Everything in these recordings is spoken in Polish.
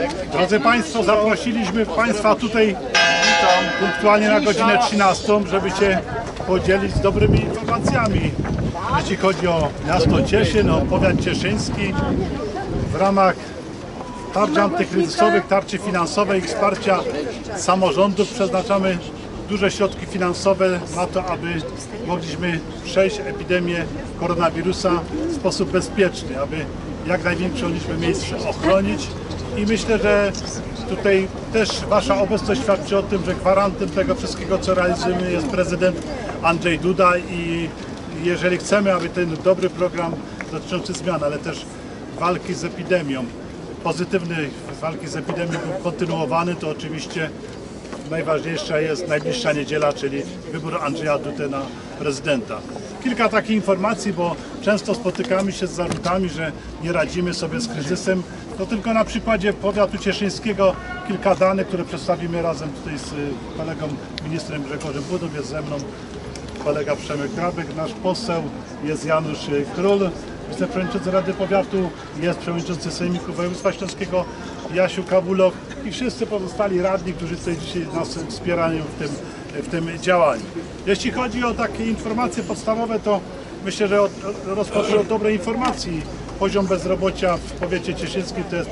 Drodzy Państwo, zaprosiliśmy Państwa tutaj punktualnie na godzinę 13, żeby się podzielić dobrymi informacjami, jeśli chodzi o miasto Cieszyn, o powiat cieszyński. W ramach tarcz antykryzysowych, tarczy finansowej i wsparcia samorządów przeznaczamy duże środki finansowe na to, aby mogliśmy przejść epidemię koronawirusa w sposób bezpieczny, aby jak największą liczbę miejsc ochronić. I myślę, że tutaj też Wasza obecność świadczy o tym, że gwarantem tego wszystkiego, co realizujemy, jest prezydent Andrzej Duda i jeżeli chcemy, aby ten dobry program dotyczący zmian, ale też walki z epidemią, pozytywnej walki z epidemią był kontynuowany, to oczywiście najważniejsza jest najbliższa niedziela, czyli wybór Andrzeja Dudy na prezydenta. Kilka takich informacji, bo często spotykamy się z zarzutami, że nie radzimy sobie z kryzysem. To tylko na przykładzie powiatu cieszyńskiego kilka danych, które przedstawimy razem tutaj z kolegą ministrem Grzegorzem Budą, jest ze mną kolega Przemek Grabek, nasz poseł, jest Janusz Król, wiceprzewodniczący Rady Powiatu, jest przewodniczący Sejmiku Województwa Śląskiego Jasiu Kawuloch i wszyscy pozostali radni, którzy tutaj dzisiaj nas wspierają w tym działaniu. Jeśli chodzi o takie informacje podstawowe, to myślę, że rozpocznę od dobrej informacji. Poziom bezrobocia w powiecie cieszyńskim to jest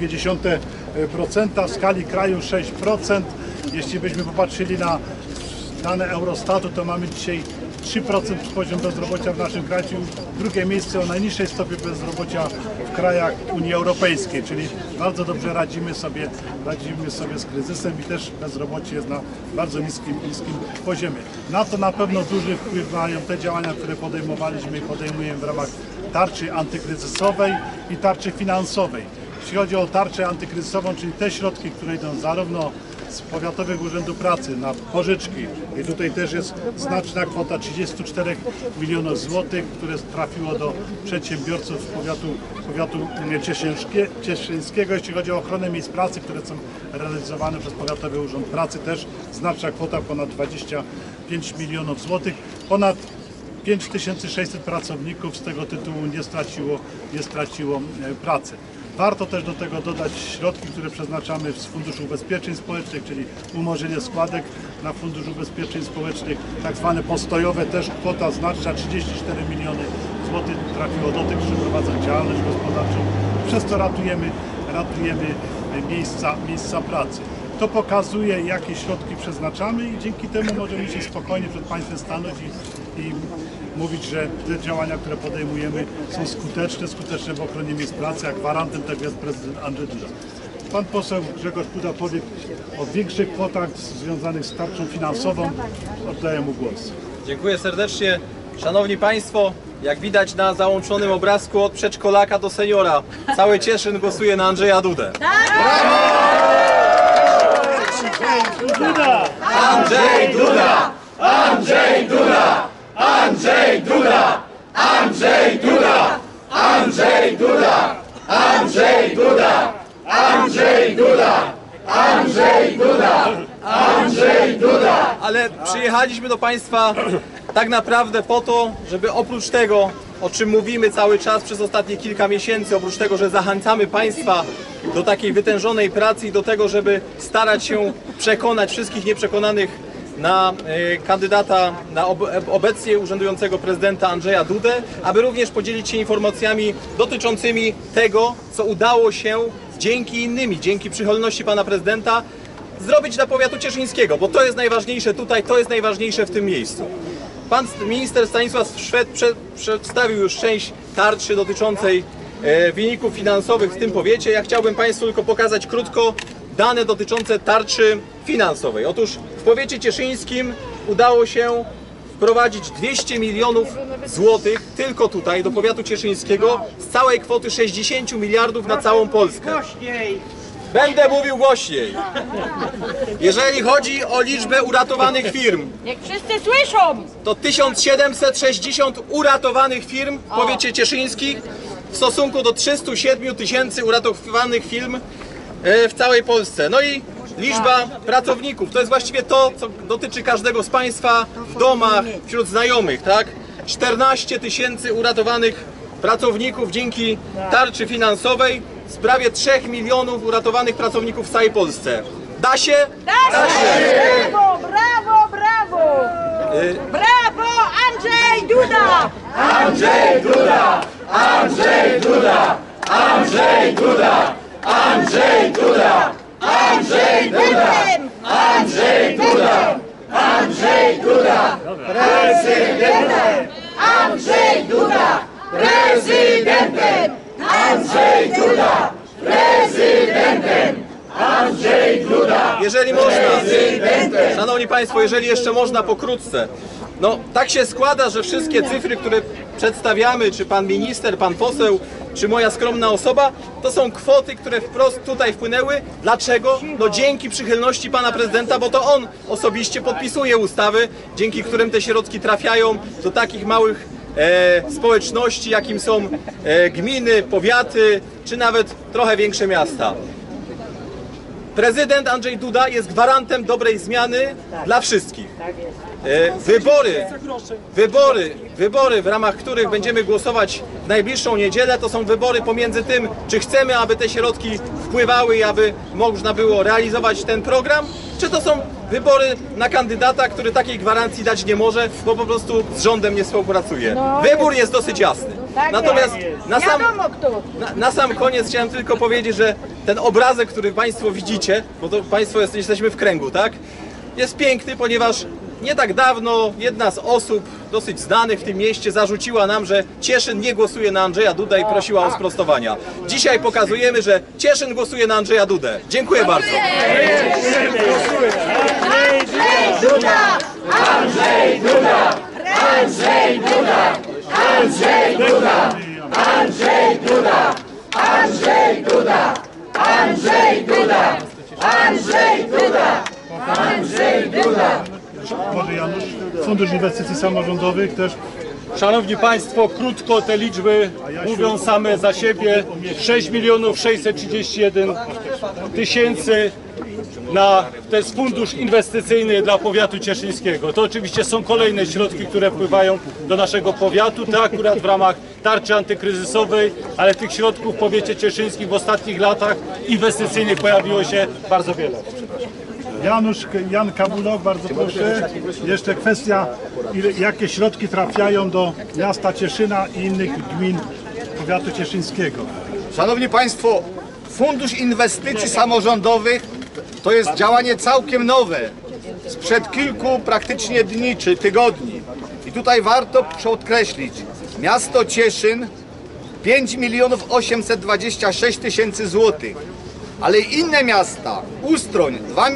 5,2%, w skali kraju 6%. Jeśli byśmy popatrzyli na dane Eurostatu, to mamy dzisiaj 3% poziom bezrobocia w naszym kraju, drugie miejsce o najniższej stopie bezrobocia w krajach Unii Europejskiej, czyli bardzo dobrze radzimy sobie z kryzysem i też bezrobocie jest na bardzo niskim poziomie. Na to na pewno duży wpływ mają te działania, które podejmowaliśmy i podejmujemy w ramach tarczy antykryzysowej i tarczy finansowej. Jeśli chodzi o tarczę antykryzysową, czyli te środki, które idą zarówno z Powiatowego Urzędu Pracy na pożyczki i tutaj też jest znaczna kwota 34 milionów złotych, które trafiło do przedsiębiorców z powiatu cieszyńskiego. Jeśli chodzi o ochronę miejsc pracy, które są realizowane przez Powiatowy Urząd Pracy, też znaczna kwota, ponad 25 milionów złotych. Ponad 5600 pracowników z tego tytułu nie straciło pracy. Warto też do tego dodać środki, które przeznaczamy z Funduszu Ubezpieczeń Społecznych, czyli umorzenie składek na Fundusz Ubezpieczeń Społecznych, tak zwane postojowe, też kwota znaczna, 34 miliony złotych trafiło do tych, którzy prowadzą działalność gospodarczą. Przez to ratujemy miejsca pracy. To pokazuje, jakie środki przeznaczamy i dzięki temu możemy się spokojnie przed Państwem stanąć i mówić, że te działania, które podejmujemy, są skuteczne w ochronie miejsc pracy, a gwarantem tego jest prezydent Andrzej Duda. Pan poseł Grzegorz Puda powie o większych kwotach związanych z tarczą finansową. Oddaję mu głos. Dziękuję serdecznie. Szanowni Państwo, jak widać na załączonym obrazku, od przedszkolaka do seniora, cały Cieszyn głosuje na Andrzeja Dudę. Andrzej Duda! Andrzej Duda! Andrzej Duda! Andrzej Duda! Andrzej Duda! Andrzej Duda! Andrzej Duda! Andrzej Duda! Andrzej Duda! Ale przyjechaliśmy do Państwa tak naprawdę po to, żeby oprócz tego, o czym mówimy cały czas przez ostatnie kilka miesięcy, oprócz tego, że zachęcamy Państwa do takiej wytężonej pracy i do tego, żeby starać się przekonać wszystkich nieprzekonanych na kandydata, na obecnie urzędującego prezydenta Andrzeja Dudę, aby również podzielić się informacjami dotyczącymi tego, co udało się dzięki przychylności pana prezydenta zrobić dla powiatu cieszyńskiego, bo to jest najważniejsze tutaj, to jest najważniejsze w tym miejscu. Pan minister Stanisław Szwed przedstawił już część tarczy dotyczącej wyników finansowych w tym powiecie. Ja chciałbym Państwu tylko pokazać krótko dane dotyczące tarczy finansowej. Otóż w powiecie cieszyńskim udało się wprowadzić 200 milionów złotych tylko tutaj do powiatu cieszyńskiego z całej kwoty 60 miliardów na całą Polskę. Będę mówił głośniej. Jeżeli chodzi o liczbę uratowanych firm, niech wszyscy słyszą! to 1760 uratowanych firm w powiecie cieszyńskim w stosunku do 307 tysięcy uratowanych firm w całej Polsce. No i liczba pracowników, to jest właściwie to, co dotyczy każdego z Państwa w domach, wśród znajomych, tak? 14 tysięcy uratowanych pracowników dzięki tarczy finansowej, z prawie 3 milionów uratowanych pracowników w całej Polsce. Da się? Da się! Brawo, brawo, brawo! Brawo, Andrzej Duda! Andrzej Duda! Andrzej Duda! Andrzej Duda! Andrzej Duda! Andrzej Duda! Andrzej Duda! Andrzej Duda! Prezydentem! Andrzej Duda! Prezydentem! Andrzej Duda! Prezydentem! Andrzej Duda! Jeżeli można, szanowni państwo, jeżeli jeszcze można pokrótce. No, tak się składa, że wszystkie cyfry, które przedstawiamy, czy pan minister, pan poseł, czy moja skromna osoba, to są kwoty, które wprost tutaj wpłynęły. Dlaczego? No dzięki przychylności pana prezydenta, bo to on osobiście podpisuje ustawy, dzięki którym te środki trafiają do takich małych społeczności, jakim są gminy, powiaty, czy nawet trochę większe miasta. Prezydent Andrzej Duda jest gwarantem dobrej zmiany dla wszystkich. Wybory, w ramach których będziemy głosować w najbliższą niedzielę, to są wybory pomiędzy tym, czy chcemy, aby te środki wpływały i aby można było realizować ten program, czy to są wybory na kandydata, który takiej gwarancji dać nie może, bo po prostu z rządem nie współpracuje. Wybór jest dosyć jasny. Natomiast na sam koniec chciałem tylko powiedzieć, że ten obrazek, który państwo widzicie, bo to państwo jesteśmy w kręgu, tak? Jest piękny, ponieważ nie tak dawno jedna z osób dosyć znanych w tym mieście zarzuciła nam, że Cieszyn nie głosuje na Andrzeja Dudę i prosiła o sprostowania. Dzisiaj pokazujemy, że Cieszyn głosuje na Andrzeja Dudę. Dziękuję bardzo. Andrzej Duda! Andrzej Duda! Andrzej Duda! Andrzej Duda! Andrzej Duda! Andrzej Duda! Andrzej Duda! Andrzej Duda! Andrzej Duda! Może Janusz, Fundusz Inwestycji Samorządowych też. Szanowni Państwo, krótko te liczby mówią same za siebie. 6 631 000 to jest fundusz inwestycyjny dla powiatu cieszyńskiego. To oczywiście są kolejne środki, które wpływają do naszego powiatu, to akurat w ramach tarczy antykryzysowej, ale tych środków w powiecie cieszyńskim w ostatnich latach inwestycyjnych pojawiło się bardzo wiele. Jan Kabulok, bardzo proszę. Jeszcze kwestia, jakie środki trafiają do miasta Cieszyna i innych gmin powiatu cieszyńskiego. Szanowni Państwo, Fundusz Inwestycji Samorządowych to jest działanie całkiem nowe, sprzed kilku praktycznie dni czy tygodni. I tutaj warto podkreślić, miasto Cieszyn 5 826 000 złotych, ale inne miasta, Ustroń 2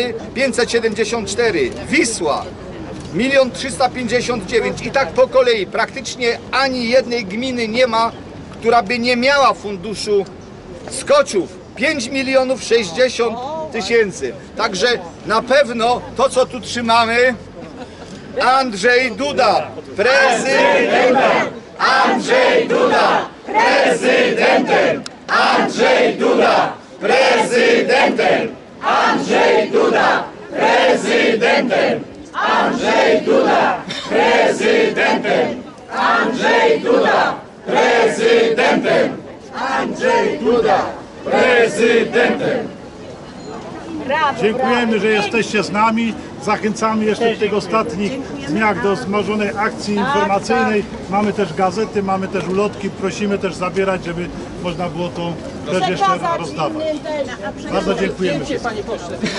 574 000, Wisła 1 359 000 i tak po kolei. Praktycznie ani jednej gminy nie ma, która by nie miała funduszu Skoczów. 5 060 000. Także na pewno to, co tu trzymamy, Andrzej Duda, prezydentem! Andrzej Duda! Prezydentem! Andrzej Duda! Prezydentem! Andrzej Duda! Prezydentem! Andrzej Duda! Prezydentem! Andrzej Duda! Prezydentem! Andrzej Duda! Prezydentem! Dziękujemy, że jesteście z nami. Zachęcamy jeszcze w tych ostatnich dniach do wzmożonej akcji informacyjnej. Mamy też gazety, mamy też ulotki. Prosimy też zabierać, żeby można było to też jeszcze rozdawać. Bardzo dziękujemy.